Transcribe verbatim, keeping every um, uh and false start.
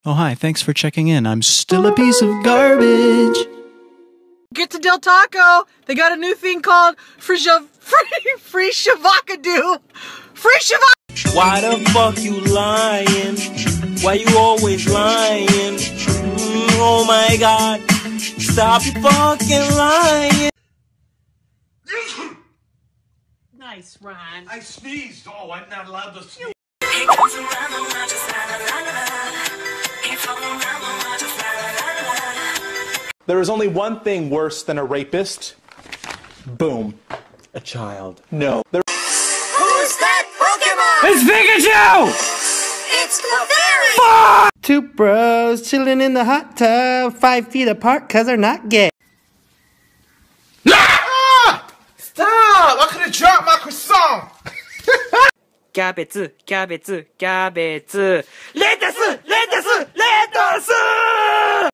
Oh, hi, thanks for checking in. I'm still a piece of garbage. Get to Del Taco. They got a new thing called Free Shav- Free Free Shavakadu. Free Shavak. Why the fuck you lying? Why you always lying? Mm, oh my god. Stop your fucking lying. Nice, Ron. I sneezed. Oh, I'm not allowed to sneeze. There is only one thing worse than a rapist. Boom. A child. No. There Who's that Pokemon? It's Pikachu! It's Clefairy! Two bros chilling in the hot tub, five feet apart cause they're not gay. Ah! Stop! I could have dropped my croissant. キャベツ、キャベツ、キャベツ、レタス、レタス